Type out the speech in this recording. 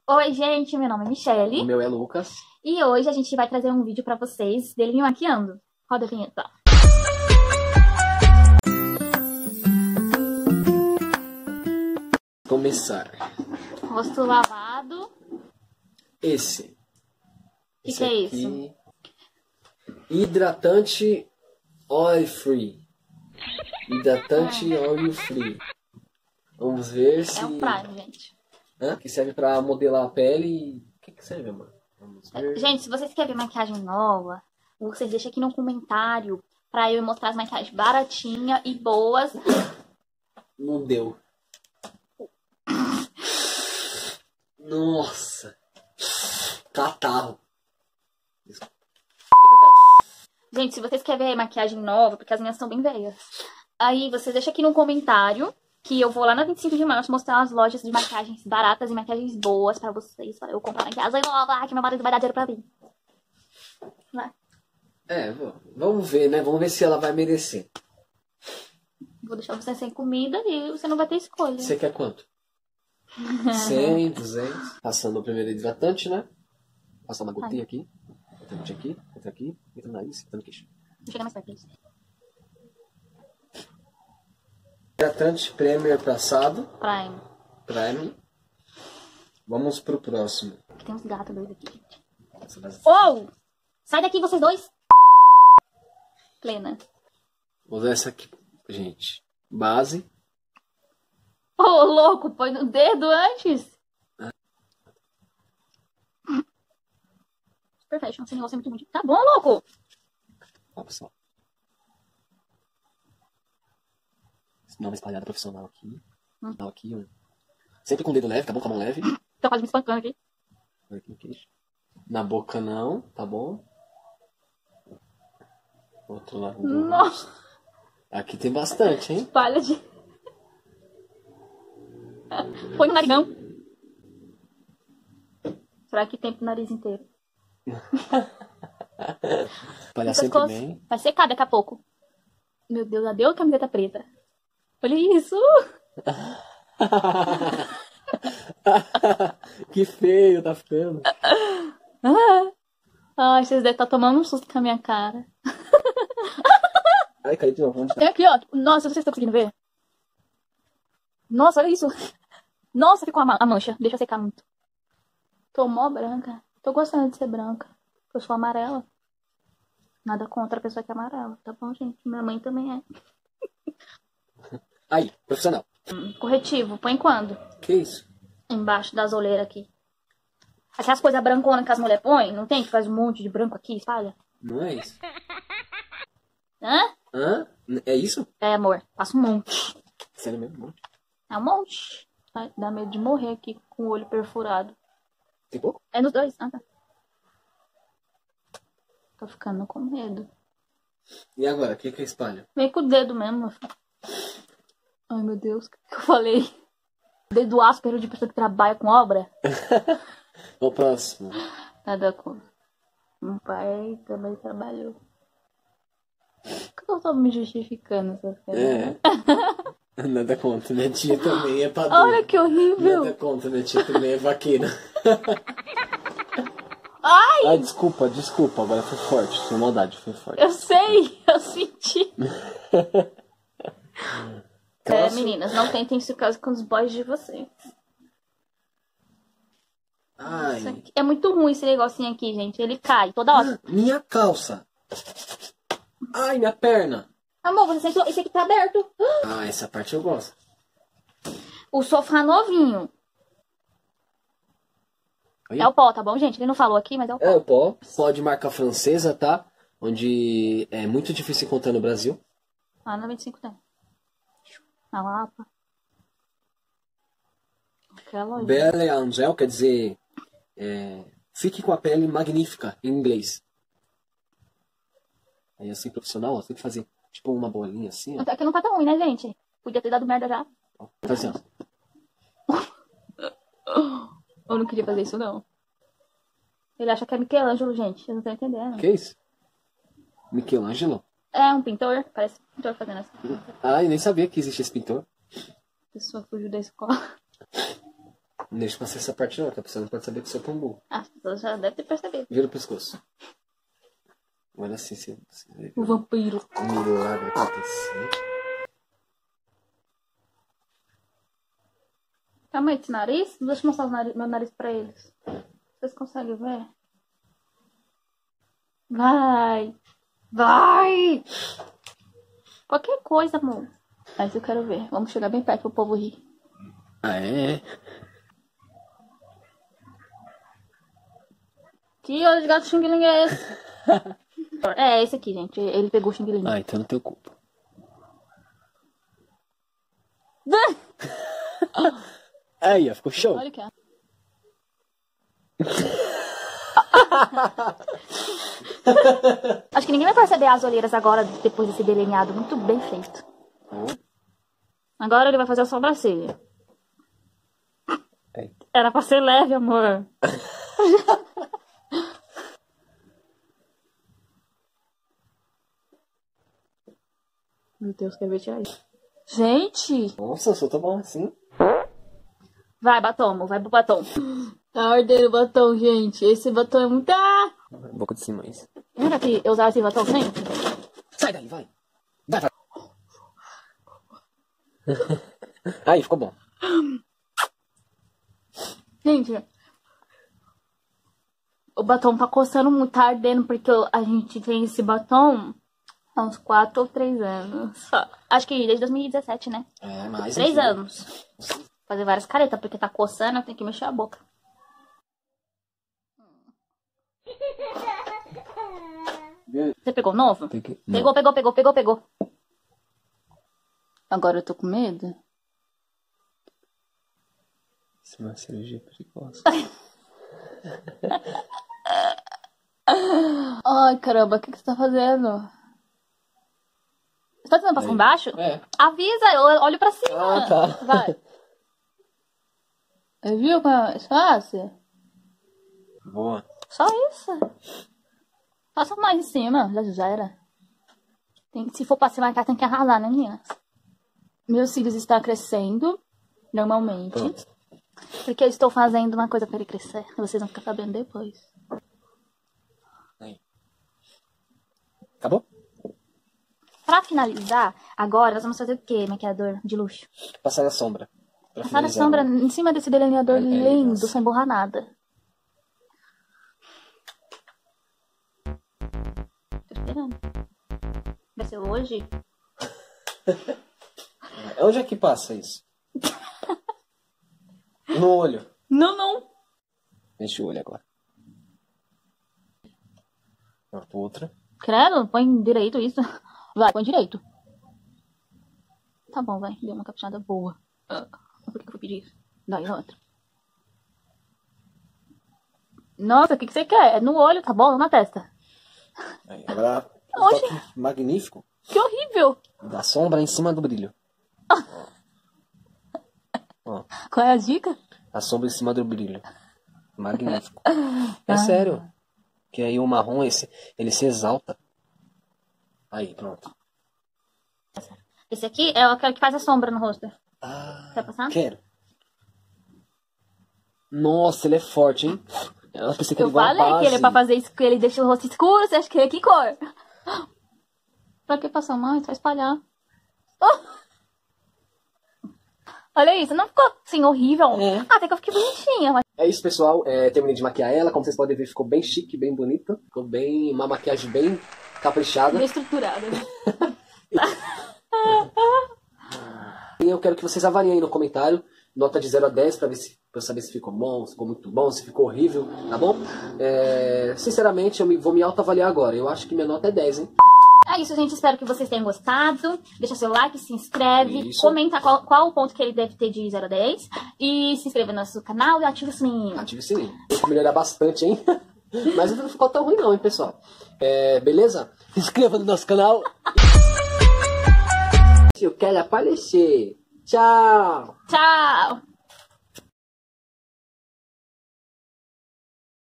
Oi, gente, meu nome é Michele. O meu é Lucas. E hoje a gente vai trazer um vídeo pra vocês dele me maquiando. Roda a vinheta. Começar. Rosto lavado. Esse. O que é isso? Aqui. Hidratante oil free. Hidratante oil free. Vamos ver se... É um prime, gente. Que serve pra modelar a pele. O que serve, amor? Vamos ver. Gente, se vocês querem ver maquiagem nova, vocês deixam aqui no comentário pra eu mostrar as maquiagens baratinhas e boas. Não deu. Nossa. Catarro. Gente, se vocês querem ver maquiagem nova, porque as minhas são bem velhas, aí vocês deixam aqui no comentário que eu vou lá na 25 de março mostrar as lojas de maquiagens baratas e maquiagens boas pra vocês, pra eu comprar maquiagem nova, que meu marido vai dar dinheiro pra mim. Vai. Vamos ver, né? Vamos ver se ela vai merecer. Vou deixar você sem comida e você não vai ter escolha. Você quer quanto? 100, 200. Passando o primeiro hidratante, né? Passar uma gotinha aqui. Entra aqui, entra no nariz, entra no queixo. Vou chegar mais perto disso. Hidratante Premier passado. Prime. Vamos pro próximo. Aqui tem uns gatos doidos aqui, gente. Oh! Sai daqui, vocês dois! Plena. Vou usar essa aqui, gente. Base. Ô, louco, põe no dedo antes. Perfeito, esse negócio é muito bonito. Tá bom, louco? Ó, pessoal. Dá uma espalhada profissional aqui. Aqui, ó. Sempre com o dedo leve, tá bom? Com a mão leve. Tô quase me espancando aqui. Aqui no queixo. Na boca não, tá bom? Outro lado. Nossa. Aqui tem bastante, hein? Espalha de... Põe no narigão. Será que tem pro nariz inteiro? Espalhar sempre bem. Vai secar daqui a pouco. Meu Deus, adeus camiseta preta. Olha isso. Que feio tá ficando. Ai, vocês devem estar tomando um susto com a minha cara. Ai, caiu de novo. Onde tá? Tem aqui, ó. Nossa, vocês estão conseguindo ver? Nossa, olha isso. Nossa, ficou a mancha. Deixa eu secar muito. Tô mó branca. Tô gostando de ser branca. Eu sou amarela. Nada contra a pessoa que é amarela. Tá bom, gente? Minha mãe também é. Aí, profissional. Corretivo. Põe quando? Que isso? Embaixo das olheiras aqui. Aquelas coisas branconas que as mulheres põem. Não tem? Que faz um monte de branco aqui, espalha. Não é isso. Hã? É isso? É, amor. Passa um monte. Sério mesmo? É um monte. Ai, dá medo de morrer aqui com o olho perfurado. Tem pouco? É nos dois. Ah, tá. Tô ficando com medo. E agora, o que é espalha? Vem com o dedo mesmo, meu filho. Ai, meu Deus. O que eu falei? Dedo áspero de pessoa que trabalha com obra? O próximo. Nada contra. Meu pai também trabalhou. Por que eu tô me justificando essas coisas? Nada contra. Minha tia também é padeira. Olha que horrível. Nada contra. Minha tia também é vaqueira. Ai! Desculpa. Agora foi forte. Sem maldade, foi forte. Eu sei, eu senti. Meninas, não tentem isso caso com os boys de vocês. Ai. É muito ruim esse negocinho aqui, gente. Ele cai toda hora. Minha calça. Ai, minha perna. Amor, você sentou? Esse aqui tá aberto. Essa parte eu gosto. O sofá novinho. Oi? É o pó, tá bom, gente? Ele não falou aqui, mas é o pó. É o pó. Pó de marca francesa, tá? Onde é muito difícil encontrar no Brasil. Lá na 25 tem. Na Lapa. Belle Angel quer dizer... fique com a pele magnífica, em inglês. Aí assim, profissional, ó, tem que fazer tipo uma bolinha assim, ó. Até que não tá tão ruim, né, gente? Podia ter dado merda já. Faz assim, ó. Eu não queria fazer isso, não. Ele acha que é Michelangelo, gente. Eu não tô entendendo. Que isso? Michelangelo? É um pintor. Parece um pintor fazendo assim. Eu nem sabia que existia esse pintor. A pessoa fugiu da escola. Não deixa passar essa parte não, que a pessoa não pode saber que você é pombo. Ah, as pessoas já devem ter percebido. Vira o pescoço. Olha assim, você vê O vampiro. um milagre acontecer. Calma aí, esse nariz. Deixa eu mostrar meu nariz pra eles. Vocês conseguem ver? Vai! Vai! Qualquer coisa, amor. Mas eu quero ver. Vamos chegar bem perto pro povo rir. Ah, é? Que olho de gato xing-ling é esse? É esse aqui, gente. Ele pegou o xing-ling. Ah, então não tem culpa. Aí, ó, ficou show. Olha aqui, ó. Acho que ninguém vai perceber as olheiras agora, depois desse delineado muito bem feito. Agora ele vai fazer a sobrancelha. Era pra ser leve, amor. Meu Deus, quer ver tirar isso? Gente! Nossa, só tá bom assim. Vai, batom, amor, vai pro batom. Tá ardendo o batom, gente. Esse batom é muito... Ah! Boca de cima, isso. Lembra que eu usava esse batom sempre? Sai daí, vai. Vai, vai. Aí, ficou bom. Gente, o batom tá coçando muito, tá ardendo, porque a gente tem esse batom há uns 4 ou 3 anos. Acho que desde 2017, né? É, mais 3 anos. Fazer várias caretas, porque tá coçando, eu tenho que mexer a boca. Você pegou novo? Peguei. Pegou. Agora eu tô com medo. Isso é uma cirurgia perigosa. Ai, caramba, o que você tá fazendo? Você tá tentando passar embaixo? É. Avisa, eu olho pra cima. Ah, tá. Vai. Viu como é fácil? Boa. Só isso. Passa mais em cima, já era. Se for pra se marcar, tem que arrasar, né, meninas? Meus cílios estão crescendo, normalmente. Pronto. Porque eu estou fazendo uma coisa pra ele crescer. Vocês vão ficar sabendo depois. Aí. Acabou? Pra finalizar, agora nós vamos fazer o quê, maquiador de luxo? Passar na sombra. Pra Passar a finalizar, sombra né? em cima desse delineador lindo, nossa. sem borrar nada. Tô esperando. Vai ser hoje? Onde é que passa isso? No olho. Não. Mexe o olho agora. Outra. Credo, põe direito isso. Vai, põe direito. Tá bom, vai. Deu uma caprichada boa. Por que eu vou pedir isso? Daí outra. Nossa, o que você quer? É no olho, tá bom? Ou na testa? Aí, agora, Oxe. toque magnífico Que horrível. da sombra em cima do brilho. Ó, Qual é a dica? a sombra em cima do brilho. Magnífico. É sério. Que aí o marrom, ele se exalta. Aí, pronto. Esse aqui é o que faz a sombra no rosto. Ah, Quer passar? quero. Nossa, ele é forte, hein? Eu pensei que Eu ele igual a falei que ele é pra base. fazer isso, que ele deixa o rosto escuro. Você acha que é que cor? Pra que passar mais? Vai espalhar. Oh! Olha isso, não ficou assim horrível? É. Até que eu fiquei bonitinha. Mas... É isso, pessoal. Terminei de maquiar ela. Como vocês podem ver, ficou bem chique, bem bonita. Ficou bem... Uma maquiagem bem caprichada. bem estruturada. E eu quero que vocês avaliem aí no comentário. Nota de 0 a 10 pra eu saber se ficou bom, se ficou muito bom, se ficou horrível, tá bom? Sinceramente, vou me autoavaliar agora. Eu acho que minha nota é 10, hein? É isso, gente. Espero que vocês tenham gostado. Deixa seu like, se inscreve. Isso. Comenta qual o ponto que ele deve ter de 0 a 10. E se inscreva no nosso canal e ativa o sininho. Ative o sininho. Tem que melhorar bastante, hein? Mas não ficou tão ruim não, hein, pessoal? Beleza? Se inscreva no nosso canal. Eu quero aparecer. Tchau! Tchau!